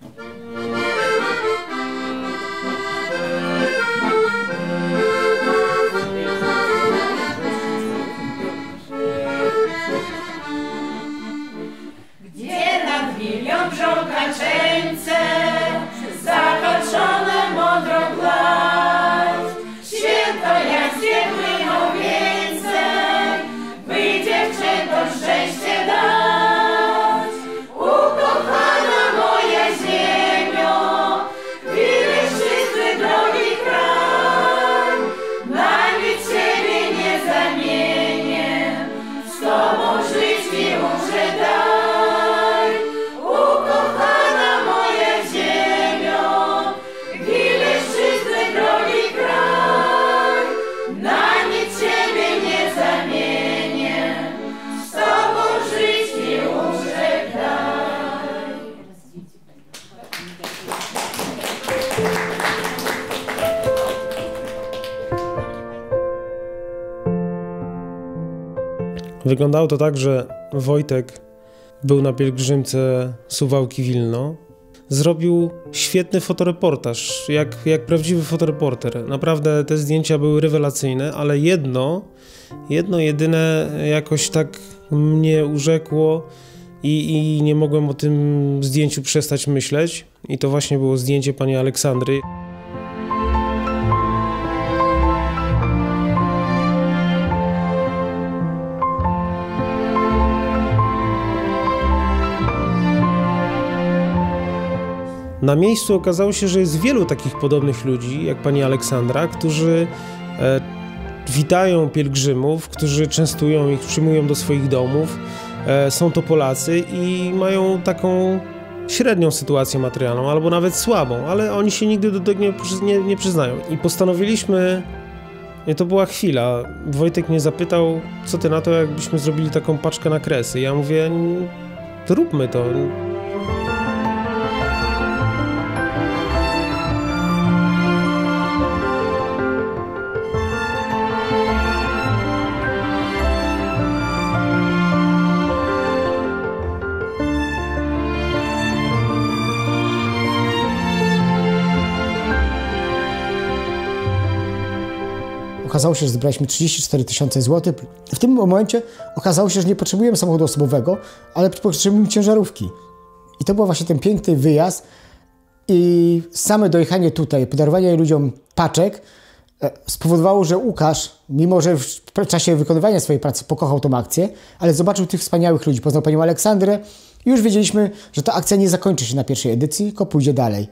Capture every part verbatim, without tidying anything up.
Gdzie nad milion brzokaczęce zapatrzone modro gładź, święto jak zbiegły o więcej, by dziewczętom szczęście dać. Ukochana moja ziemio, Wileńszczyzny drogi kraj, na nic Ciebie nie zamienię, z Tobą żyć mi umrze daj. Ukochana moja ziemio, Wileńszczyzny drogi kraj, na nic Ciebie nie zamienię, z Tobą żyć mi umrze daj. Wyglądało to tak, że Wojtek był na pielgrzymce Suwałki-Wilno. Zrobił świetny fotoreportaż, jak, jak prawdziwy fotoreporter. Naprawdę te zdjęcia były rewelacyjne, ale jedno, jedno jedyne jakoś tak mnie urzekło i, i nie mogłem o tym zdjęciu przestać myśleć. I to właśnie było zdjęcie pani Aleksandry. Na miejscu okazało się, że jest wielu takich podobnych ludzi, jak pani Aleksandra, którzy e, witają pielgrzymów, którzy częstują ich, przyjmują do swoich domów. E, są to Polacy i mają taką średnią sytuację materialną, albo nawet słabą, ale oni się nigdy do tego nie, nie, nie przyznają. I postanowiliśmy, i to była chwila, Wojtek mnie zapytał, co ty na to, jakbyśmy zrobili taką paczkę na kresy. Ja mówię, to róbmy to. Okazało się, że zebraliśmy trzydzieści cztery tysiące złotych. W tym momencie okazało się, że nie potrzebujemy samochodu osobowego, ale potrzebujemy ciężarówki. I to był właśnie ten piękny wyjazd i same dojechanie tutaj, podarowanie ludziom paczek spowodowało, że Łukasz, mimo że w czasie wykonywania swojej pracy pokochał tą akcję, ale zobaczył tych wspaniałych ludzi, poznał panią Aleksandrę i już wiedzieliśmy, że ta akcja nie zakończy się na pierwszej edycji, tylko pójdzie dalej.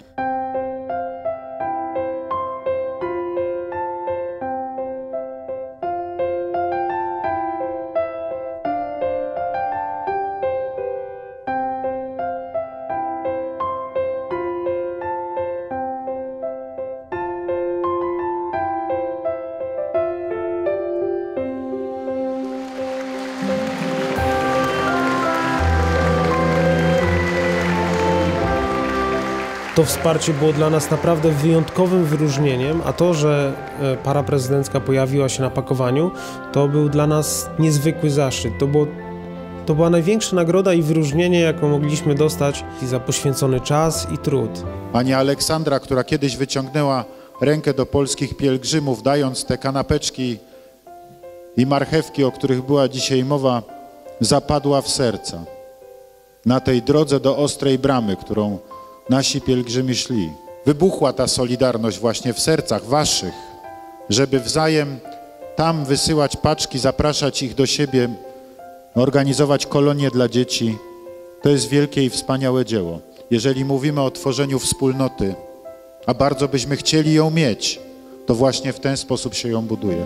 To wsparcie było dla nas naprawdę wyjątkowym wyróżnieniem, a to, że para prezydencka pojawiła się na pakowaniu, to był dla nas niezwykły zaszczyt. To, było, to była największa nagroda i wyróżnienie, jaką mogliśmy dostać za poświęcony czas i trud. Pani Aleksandra, która kiedyś wyciągnęła rękę do polskich pielgrzymów, dając te kanapeczki i marchewki, o których była dzisiaj mowa, zapadła w serca. Na tej drodze do ostrej bramy, którą nasi pielgrzymi szli. Wybuchła ta solidarność właśnie w sercach waszych, żeby wzajem tam wysyłać paczki, zapraszać ich do siebie, organizować kolonie dla dzieci. To jest wielkie i wspaniałe dzieło. Jeżeli mówimy o tworzeniu wspólnoty, a bardzo byśmy chcieli ją mieć, to właśnie w ten sposób się ją buduje.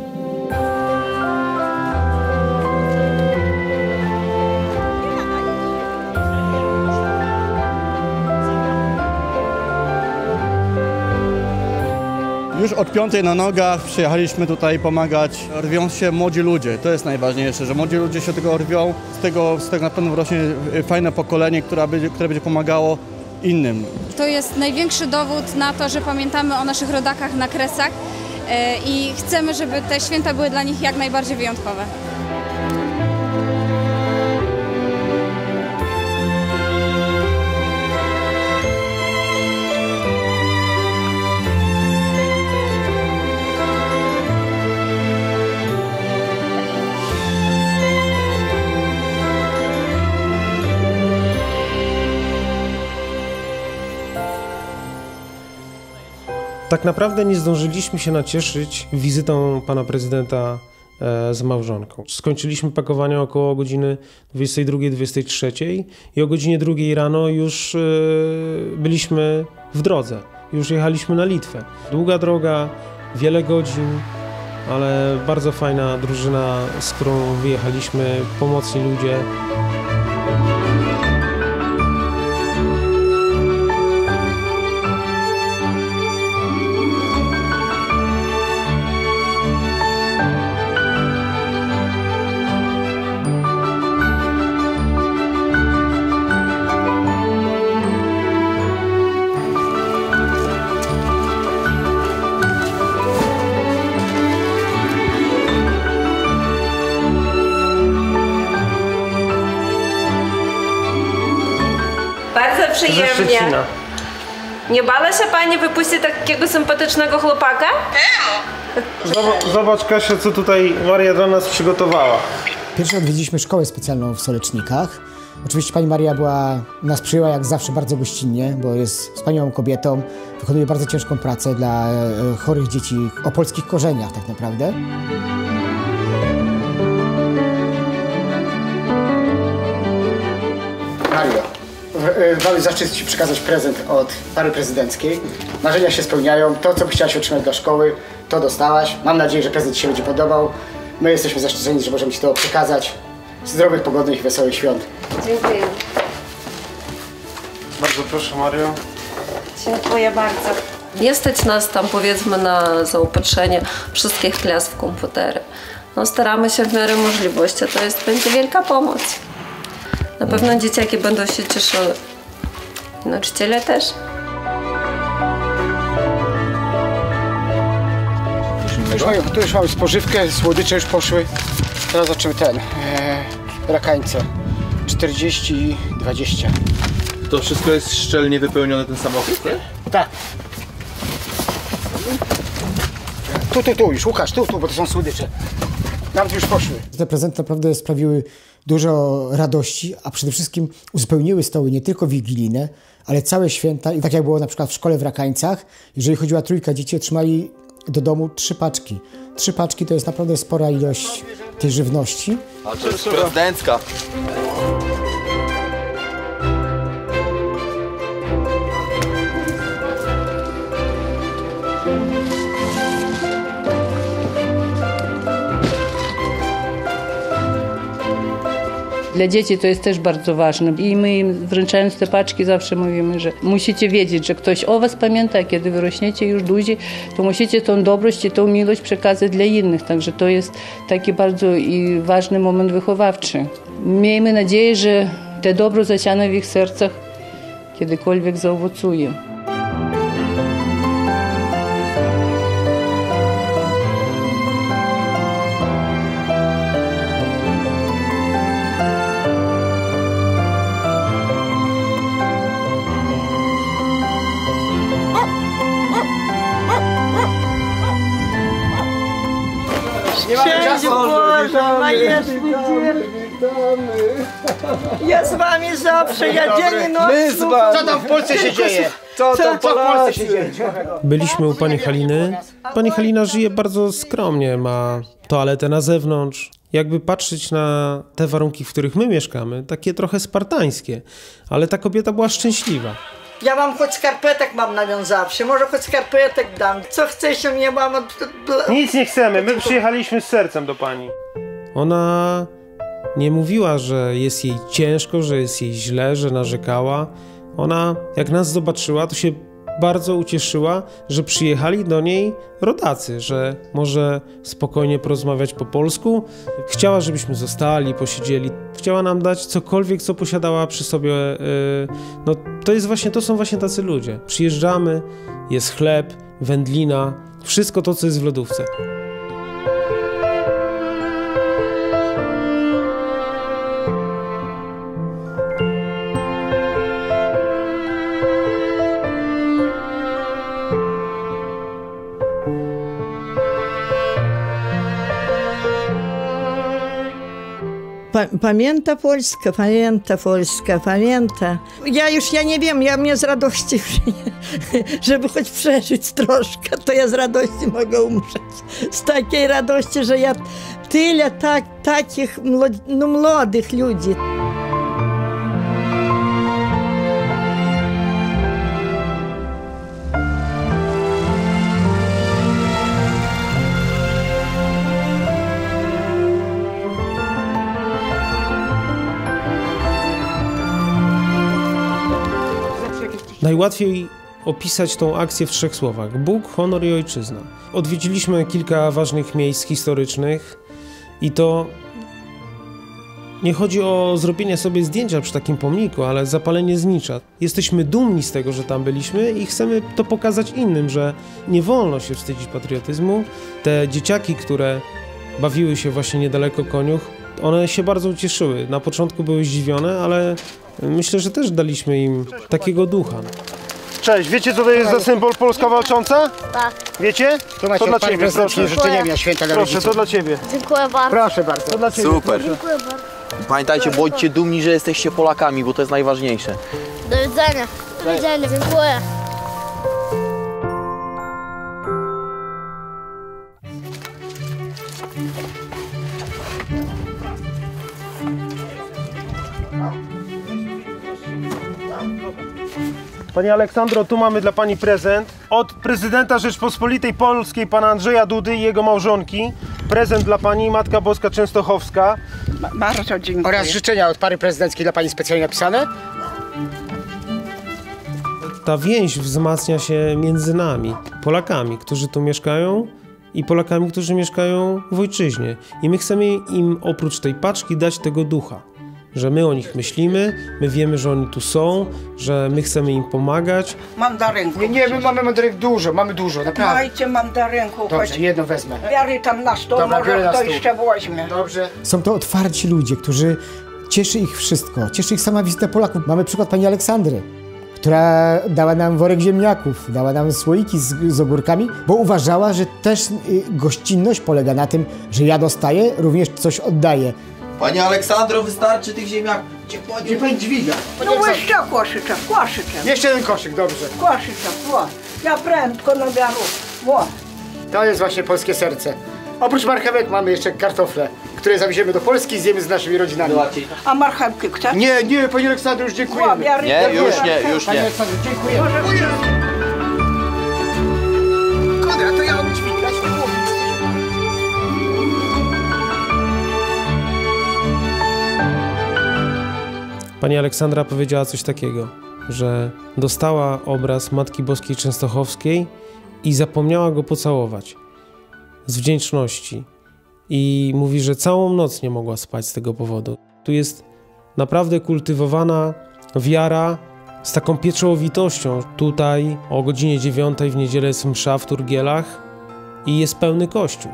Już od piątej na nogach przyjechaliśmy tutaj pomagać. Rwią się młodzi ludzie, to jest najważniejsze, że młodzi ludzie się tego rwią. Z tego, z tego na pewno rośnie fajne pokolenie, które będzie, które będzie pomagało innym. To jest największy dowód na to, że pamiętamy o naszych rodakach na Kresach i chcemy, żeby te święta były dla nich jak najbardziej wyjątkowe. Tak naprawdę nie zdążyliśmy się nacieszyć wizytą pana prezydenta z małżonką. Skończyliśmy pakowanie około godziny dwudziestej drugiej dwudziestej trzeciej i o godzinie drugiej rano już byliśmy w drodze. Już jechaliśmy na Litwę. Długa droga, wiele godzin, ale bardzo fajna drużyna, z którą wyjechaliśmy, pomocni ludzie. Przyjemnie. Nie bała się pani wypuścić takiego sympatycznego chłopaka? Zobacz, Kasia, co tutaj Maria dla nas przygotowała. Pierwszy odwiedziliśmy szkołę specjalną w Solecznikach. Oczywiście pani Maria była, nas przyjęła jak zawsze bardzo gościnnie, bo jest wspaniałą kobietą. Wykonuje bardzo ciężką pracę dla chorych dzieci o polskich korzeniach tak naprawdę. Mario. Mamy zaszczyt Ci przekazać prezent od pary prezydenckiej. Marzenia się spełniają. To, co chciałaś otrzymać dla szkoły, to dostałaś. Mam nadzieję, że prezent Ci się będzie podobał. My jesteśmy zaszczyceni, że możemy Ci to przekazać. Zdrowych, pogodnych i wesołych świąt. Dziękuję. Bardzo proszę, Mario. Dziękuję bardzo. Nie stać nas tam, powiedzmy, na zaopatrzenie wszystkich klas w komputery. No, staramy się w miarę możliwości. To jest, będzie wielka pomoc. Na pewno dzieciaki będą się cieszyły. I nauczyciele też. Tu już mamy spożywkę, słodycze już poszły. Teraz zobaczymy ten, e, rakańce. czterdzieści i dwadzieścia. To wszystko jest szczelnie wypełnione, ten samochód, tak? Tak. Tu, tu, tu już, Łukasz, tu, tu, bo to są słodycze. Nam już poszły. Te prezenty naprawdę sprawiły dużo radości, a przede wszystkim uzupełniły stoły nie tylko wigilijne, ale całe święta. I tak jak było na przykład w szkole w Rakańcach, jeżeli chodziła trójka dzieci, otrzymali do domu trzy paczki. Trzy paczki to jest naprawdę spora ilość tej żywności. A to jest prezydencka. Dla dzieci to jest też bardzo ważne i my im wręczając te paczki zawsze mówimy, że musicie wiedzieć, że ktoś o was pamięta, a kiedy wyrośniecie już duzi, to musicie tą dobrość i tą miłość przekazać dla innych, także to jest taki bardzo i ważny moment wychowawczy. Miejmy nadzieję, że te dobro zasiane w ich sercach kiedykolwiek zaowocuje. Księciu Boże, majestny ja z wami zawsze, ja dzień i noc. Co tam w Polsce się dzieje? Co tam w Polsce się dzieje? Byliśmy u pani Haliny. Pani Halina żyje bardzo skromnie, ma toaletę na zewnątrz. Jakby patrzeć na te warunki, w których my mieszkamy, takie trochę spartańskie, ale ta kobieta była szczęśliwa. Ja wam choć skarpetek mam nawiązawszy, może choć skarpetek dam. Co chcecie, nie mam... Nic nie chcemy, my przyjechaliśmy z sercem do pani. Ona nie mówiła, że jest jej ciężko, że jest jej źle, że narzekała. Ona, jak nas zobaczyła, to się bardzo ucieszyła, że przyjechali do niej rodacy, że może spokojnie porozmawiać po polsku. Chciała, żebyśmy zostali, posiedzieli. Chciała nam dać cokolwiek, co posiadała przy sobie. No to jest właśnie, to są właśnie tacy ludzie. Przyjeżdżamy, jest chleb, wędlina, wszystko to, co jest w lodówce. Pa pamięta Polska, pamięta Polska, pamięta. Ja już, ja nie wiem, ja mnie z radości, żeby choć przeżyć troszkę, to ja z radości mogę umrzeć. Z takiej radości, że ja tyle tak, takich no, młodych ludzi. Najłatwiej opisać tą akcję w trzech słowach. Bóg, honor i ojczyzna. Odwiedziliśmy kilka ważnych miejsc historycznych i to nie chodzi o zrobienie sobie zdjęcia przy takim pomniku, ale zapalenie znicza. Jesteśmy dumni z tego, że tam byliśmy i chcemy to pokazać innym, że nie wolno się wstydzić patriotyzmu. Te dzieciaki, które bawiły się właśnie niedaleko Koniuch, one się bardzo ucieszyły. Na początku były zdziwione, ale myślę, że też daliśmy im takiego ducha. Cześć, wiecie co to jest za symbol Polska walcząca? Tak. Wiecie? To macie to dla od pani ciebie, proszę. życzeniami na święta dla Proszę, rodziców. to dla ciebie. Dziękuję bardzo. Proszę bardzo. To dla ciebie. Super. Dziękuję bardzo. Pamiętajcie, bądźcie dumni, że jesteście Polakami, bo to jest najważniejsze. Do widzenia. Do widzenia. Dziękuję. Pani Aleksandro, tu mamy dla pani prezent od prezydenta Rzeczpospolitej Polskiej, pana Andrzeja Dudy i jego małżonki. Prezent dla pani, Matka Boska Częstochowska. Bardzo dziękuję. Oraz życzenia od pary prezydenckiej dla pani specjalnie napisane. Ta więź wzmacnia się między nami, Polakami, którzy tu mieszkają i Polakami, którzy mieszkają w ojczyźnie. I my chcemy im oprócz tej paczki dać tego ducha. Że my o nich myślimy, my wiemy, że oni tu są, że my chcemy im pomagać. Mandarynku. Nie, nie, my mamy mandarynek dużo, mamy dużo, naprawdę. Dajcie mandarynku. Dobrze, jedno wezmę. Biorę tam na stół, Dobra, biorę może na kto stół. jeszcze weźmie. Dobrze. Są to otwarci ludzie, którzy cieszy ich wszystko. Cieszy ich sama wizyta Polaków. Mamy przykład pani Aleksandry, która dała nam worek ziemniaków, dała nam słoiki z, z ogórkami, bo uważała, że też y, gościnność polega na tym, że ja dostaję, również coś oddaję. Pani Aleksandro, wystarczy tych ziemniaków. Nie pani dźwiga. No jeszcze koszyczek, koszyczek. Jeszcze jeden koszyk, dobrze. Koszyczek, wo. Ja prędko nabiorę. Wo. To jest właśnie polskie serce. Oprócz marchewek mamy jeszcze kartofle, które zawieziemy do Polski i zjemy z naszymi rodzinami. A marchewki chce? Nie, nie, pani Aleksandro, już dziękujemy. Nie, już nie, już Pani nie. Aleksandro, dziękujemy. Konrad, to ja mam dźwigać, nie mówię. Pani Aleksandra powiedziała coś takiego, że dostała obraz Matki Boskiej Częstochowskiej i zapomniała go pocałować z wdzięczności. I mówi, że całą noc nie mogła spać z tego powodu. Tu jest naprawdę kultywowana wiara z taką pieczołowitością. Tutaj o godzinie dziewiątej w niedzielę jest msza w Turgielach i jest pełny kościół.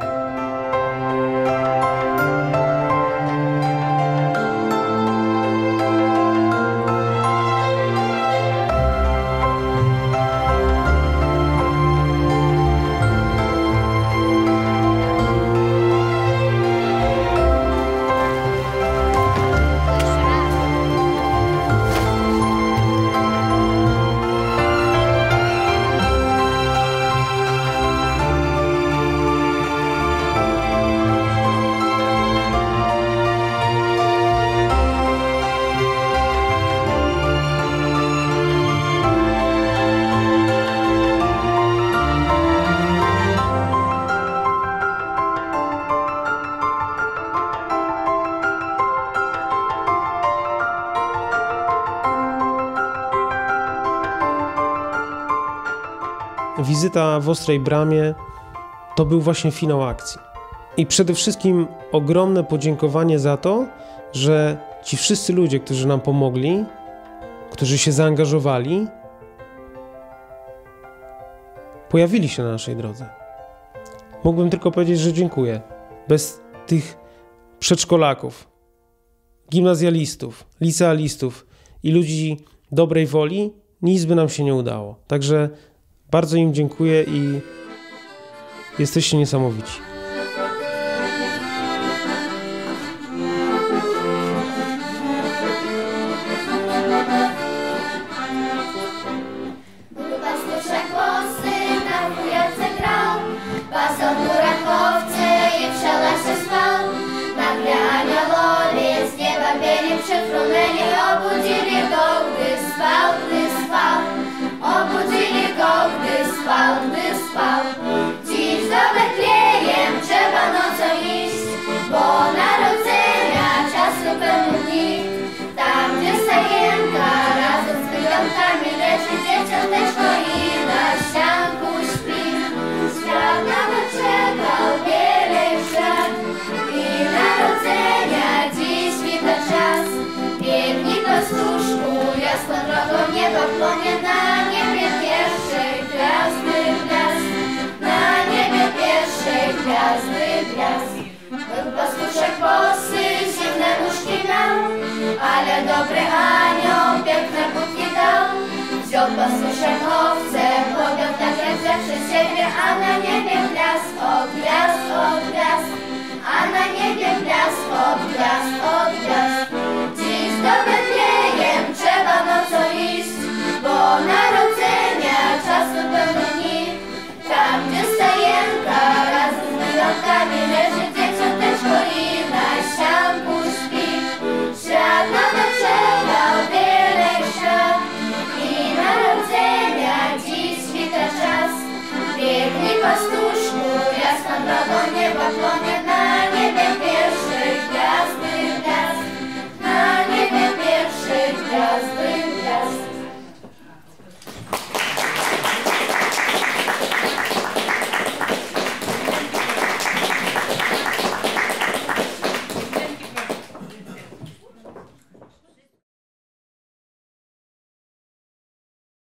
Wizyta w Ostrej Bramie to był właśnie finał akcji. I przede wszystkim ogromne podziękowanie za to, że ci wszyscy ludzie, którzy nam pomogli, którzy się zaangażowali, pojawili się na naszej drodze. Mógłbym tylko powiedzieć, że dziękuję. Bez tych przedszkolaków, gimnazjalistów, licealistów i ludzi dobrej woli nic by nam się nie udało. Także bardzo im dziękuję i jesteście niesamowici. gwiazdy blask. Był pastuszek bosy, zimne nóżki miał, ale dobry anioł piękne butki dał. Wziął pastuszek owce, podjął tak jak przez siebie, a na niebie gwiazd, o gwiazd, o gwiazd.